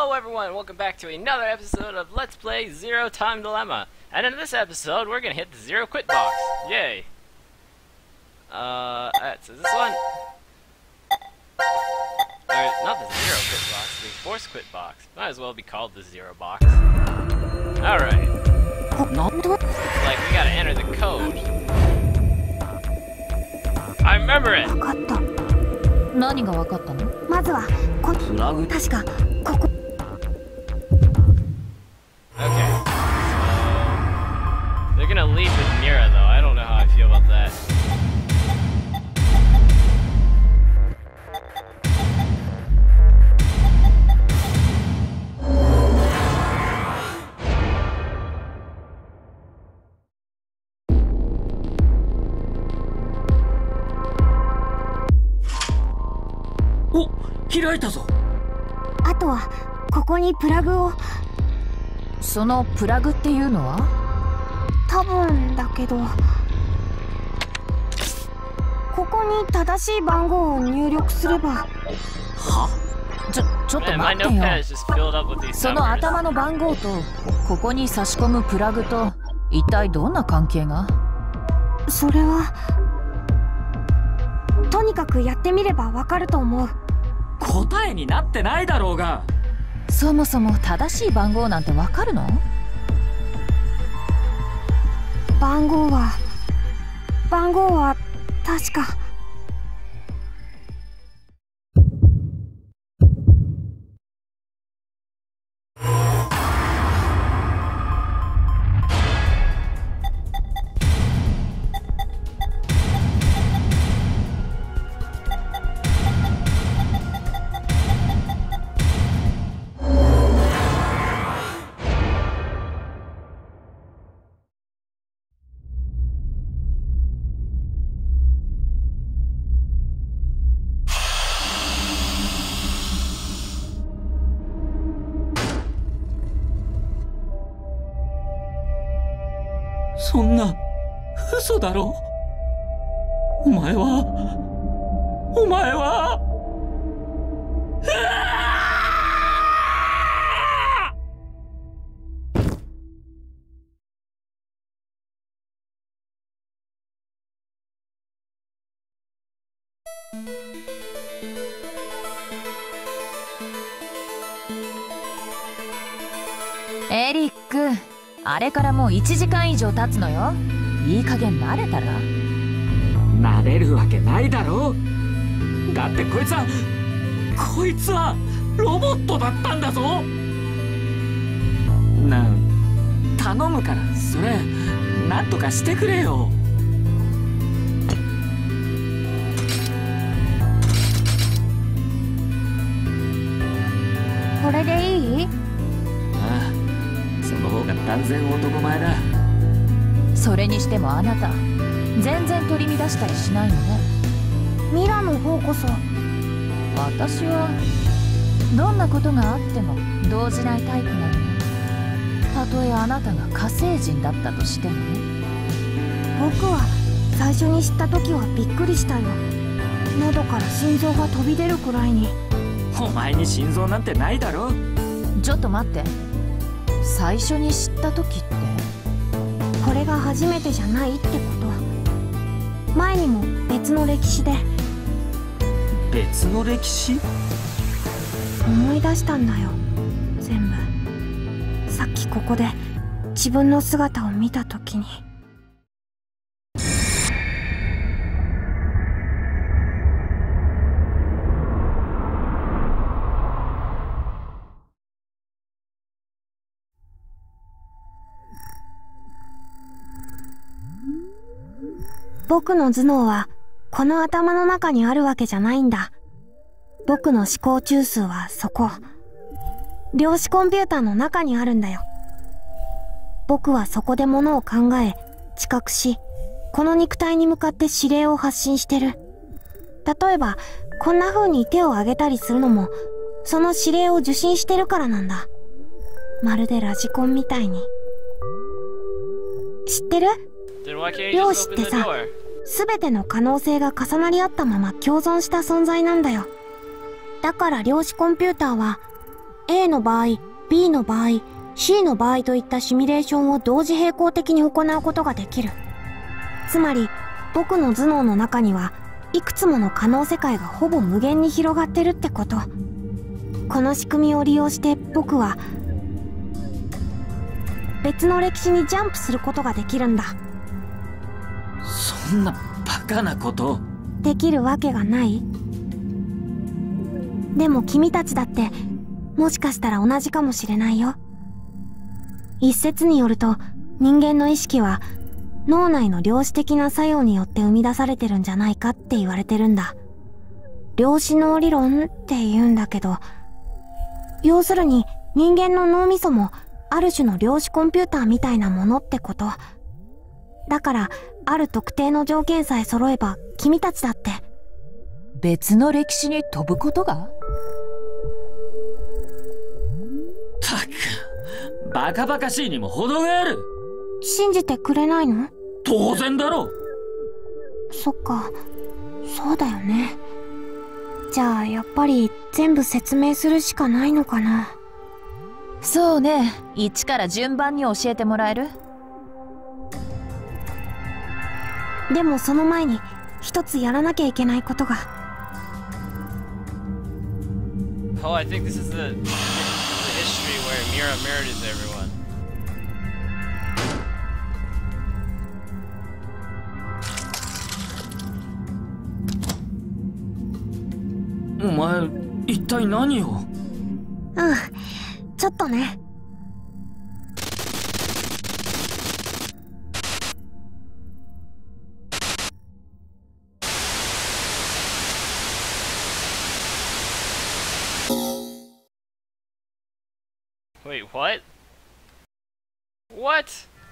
Hello everyone, welcome back to another episode of Let's Play Zero Time Dilemma. And in this episode, we're gonna hit the zero quit box. Yay. So this one... Or, not the zero quit box, the force quit box. Might as well be called the zero box. Alright. Like, we gotta enter the code. I remember it! 何が分かったの？ まずはこプラグ。 確かここ。 Okay. They're gonna leave with Mira though. I don't know how I feel about that. Oh, 開いたぞ。 あとはここにプラグを。 そのプラグっていうのは？ 多分だけど、ここに正しい番号を入力すれば。 は？ちょっと待ってよ。その頭の番号とここに差し込むプラグと一体どんな関係が？ それはとにかくやってみればわかると思う。 答えになってないだろうが。そもそも正しい番号なんてわかるの？ 番号は確か。 そんな嘘だろ。お前はエリック、あれからもう1時間以上経つのよ。いい加減慣れたら？ 慣れるわけないだろ。だってこいつはロボットだったんだぞ。頼むからそれなんとかしてくれよ。 これでいい？ ああ、その方が断然男前だ。 それにしてもあなた全然取り乱したりしないのね。 ミラの方こそ。 私はどんなことがあっても動じないタイプなのよ。たとえあなたが火星人だったとしてもね。 僕は最初に知った時はびっくりしたよ。喉から心臓が飛び出るくらいに。 お前に心臓なんてないだろ。 ちょっと待って、最初に知った時ってこれが初めてじゃないってこと。前にも別の歴史で。 別の歴史？ 思い出したんだよ、全部。さっきここで自分の姿を見た時に。僕の頭脳はこの頭の中にあるわけじゃないんだ。僕の思考中枢はそこ、量子コンピューターの中にあるんだよ。僕はそこで物を考え、知覚し、この肉体に向かって指令を発信してる。例えば、こんな風に手を挙げたりするのも、その指令を受信してるからなんだ。まるでラジコンみたいに。知ってる？量子ってさ、すべての可能性が重なり合ったまま共存した存在なんだよ。だから量子コンピューターは A の場合、B の場合、C の場合といったシミュレーションを同時並行的に行うことができる。つまり、僕の頭脳の中にはいくつもの可能世界がほぼ無限に広がってるってこと。この仕組みを利用して僕は別の歴史にジャンプすることができるんだ。 そんなバカなことできるわけがない。でも君たちだってもしかしたら同じかもしれないよ。一説によると人間の意識は脳内の量子的な作用によって生み出されてるんじゃないかって言われてるんだ。量子脳理論って言うんだけど、要するに人間の脳みそもある種の量子コンピューターみたいなものってこと。だからある特定の条件さえ揃えば君たちだって別の歴史に飛ぶことが？ たく、バカバカしいにも程がある。 信じてくれないの？ 当然だろ。 そっか、そうだよね。じゃあやっぱり全部説明するしかないのかな。 そうね、一から順番に教えてもらえる？ でもその前に一つやらなきゃいけないことが。 Oh, I think this is the history where Mira murders everyone. お前一体何を？ うん、ちょっとね。 Wait, what? What?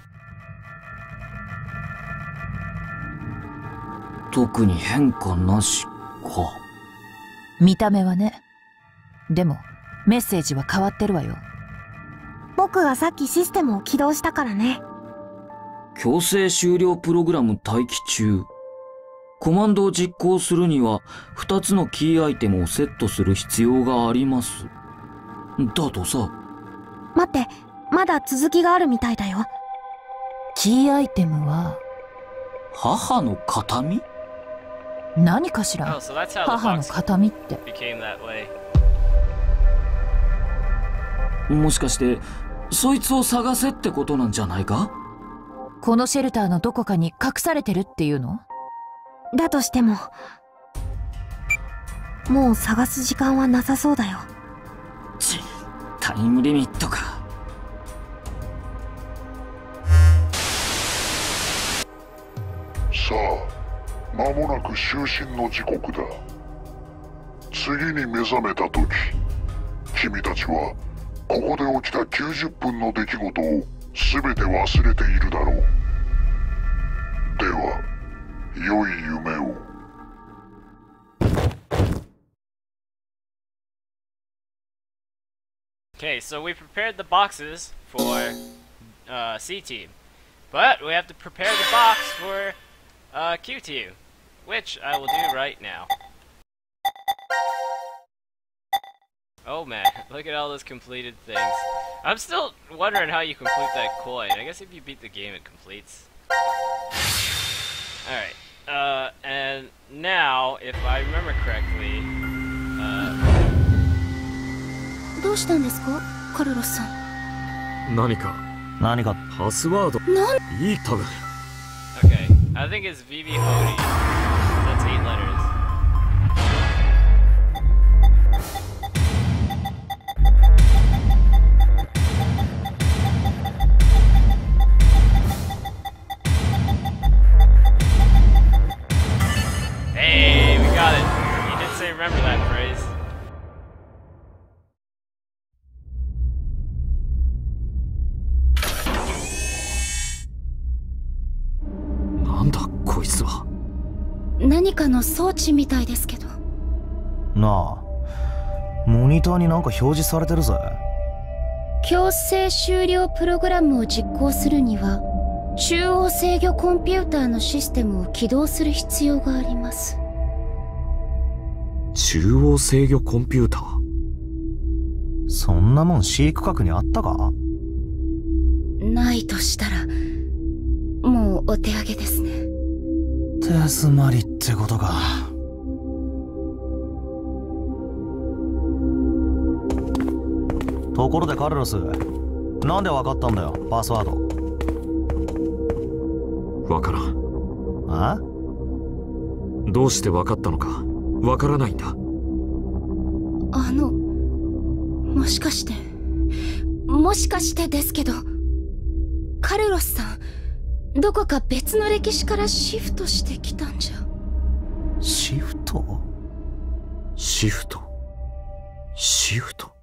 特に変化なしか。 見た目はね。でもメッセージは変わってるわよ。 僕がさっきシステムを起動したからね。 強制終了プログラム待機中。コマンドを実行するには2つのキーアイテムをセットする必要があります。だとさ。 待って、まだ続きがあるみたいだよ。 キーアイテムは母の形見？ 何かしら。 Oh, so that's how the 母の box 形見って。 became that way. もしかしてそいつを探せってことなんじゃないか？ このシェルターのどこかに隠されてるっていうの？ だとしてももう探す時間はなさそうだよ。 タイムリミットか。 さあ、間もなく就寝の時刻だ。次に目覚めた時、君たちはここで起きた90分の出来事を全て忘れているだろう。では、良い夢を。 Okay, so we prepared the boxes for C Team, but we have to prepare the box for Q Team, which I will do right now. Oh man, look at all those completed things. I'm still wondering how you complete that coin. I guess if you beat the game it completes. Alright, and now, if I remember correctly, どうしたんですか、カルロスさん。 何かパスワードいい多分。 okay, I think it's VV Hody. That's 8 letters. Hey, we got it. You did say remember that phrase. なんだこいつは。 何かの装置みたいですけど。 なあ、モニターになんか表示されてるぜ。 強制終了プログラムを実行するには中央制御コンピューターのシステムを起動する必要があります。 中央制御コンピューター。 そんなもん飼育閣にあったか？ ないとしたらもうお手上げですね。 手詰まりってことか。ところでカルロス、なんでわかったんだよ、パスワード。 わからん。 あ？ どうしてわかったのかわからないんだ。 もしかしてですけど、カルロスさん、どこか別の歴史からシフトしてきたんじゃ。 シフト？ シフト？シフト？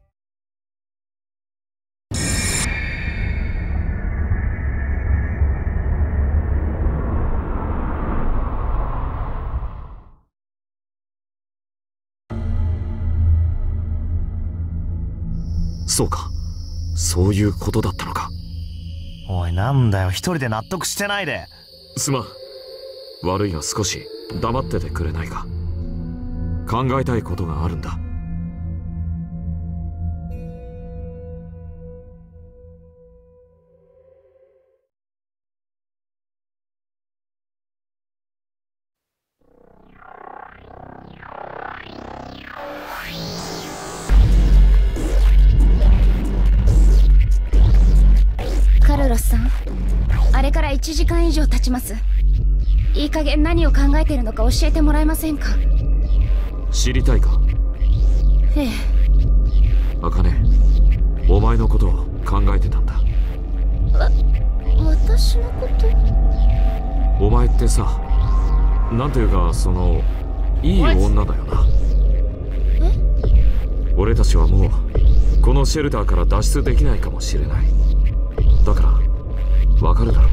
そうか、そういうことだったのか。 おい、なんだよ、一人で納得してないで。 すまん。悪いが少し黙っててくれないか。考えたいことがあるんだ。 カルロスさん、あれから1時間以上経ちます。いい加減何を考えているのか教えてもらえませんか？ 知りたいか？ ええ。 茜、お前のことを考えてたんだ。 私のこと？ お前ってさ、なんていうか、いい女だよな。 え？ 俺たちはもうこのシェルターから脱出できないかもしれない。だからわかるだろ。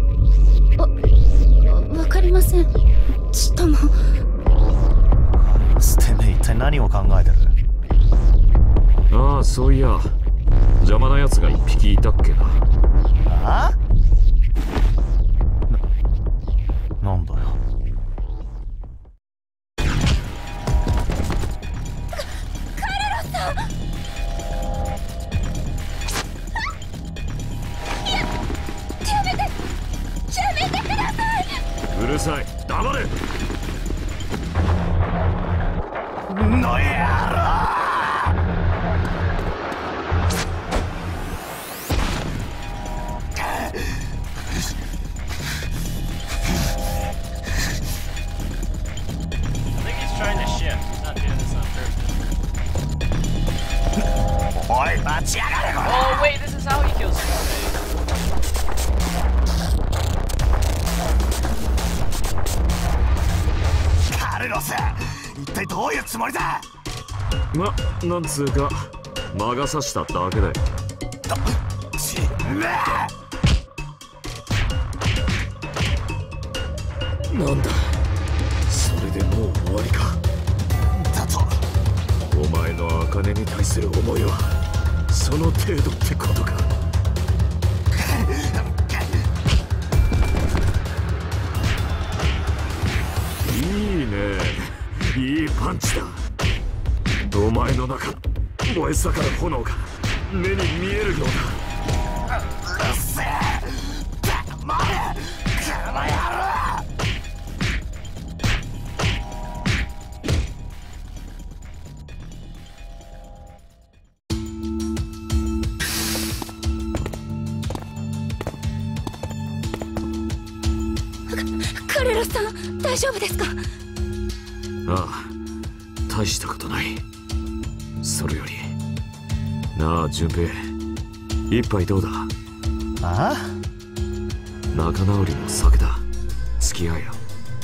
わかりません。ちっとも。 カルロス、てめえ一体何を考えてる？ ああ、そういや邪魔なやつが一匹いたっけな。 あ？なんだよ。 カルロスさん！やめてください！ うるさい、黙れ！ のやろ！おい、待ちやがれ！ Oh wait, this is how he kills people. カルロス、一体どういうつもりだ？ なんつうか、魔が差しただけだよ。なんだ、それでもう終わりか。 だとお前の茜に対する思いはその程度ってことか。いいね、いいパンチだ。お前の中燃え盛る炎が目に見えるようだ。 うっせえ、黙れ、この野郎！ カルロスさん、大丈夫ですか？ ああ、大したことない。それよりなあ、順平、一杯どうだ？ ああ？ 仲直りの酒だ。付き合えよ。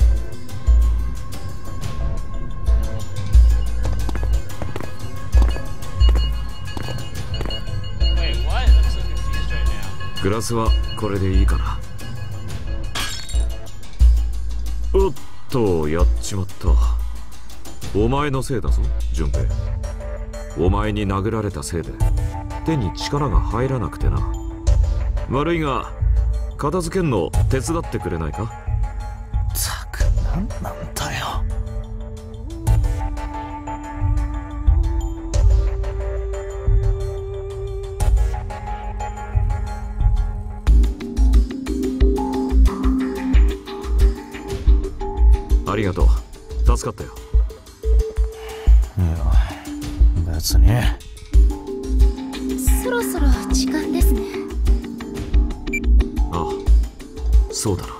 グラスはこれでいいかな。おっと、やっちまった。お前のせいだぞ、順平。お前に殴られたせいで手に力が入らなくてな。悪いが片付けんの手伝ってくれないか？ ったく、なんなんだよ。 ありがとう。助かったよ。 いや別に。 そろそろ時間ですね。 ああ、そうだな。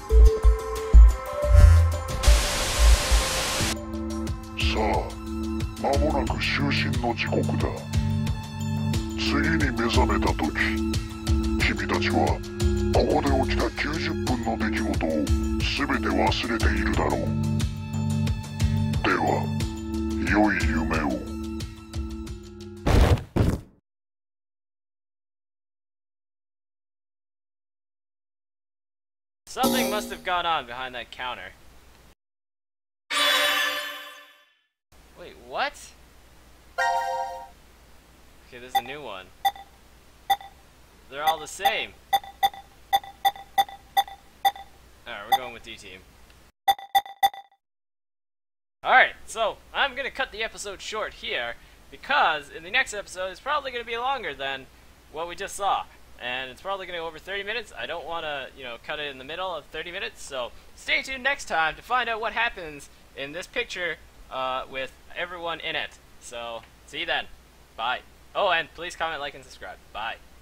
さあ、間もなく就寝の時刻だ。次に目覚めた時、君たちはここで起きた90分の出来事を全て忘れているだろう。では、良い夢を。 Something must have gone on behind that counter. Wait, what? Okay, there's a new one. They're all the same. Alright, we're going with D-Team. Alright, so I'm gonna cut the episode short here because in the next episode it's probably gonna be longer than what we just saw. And it's probably going to go over 30 minutes. I don't want to, cut it in the middle of 30 minutes. So stay tuned next time to find out what happens in this picture with everyone in it. So see you then. Bye. Oh, and please comment, like, and subscribe. Bye.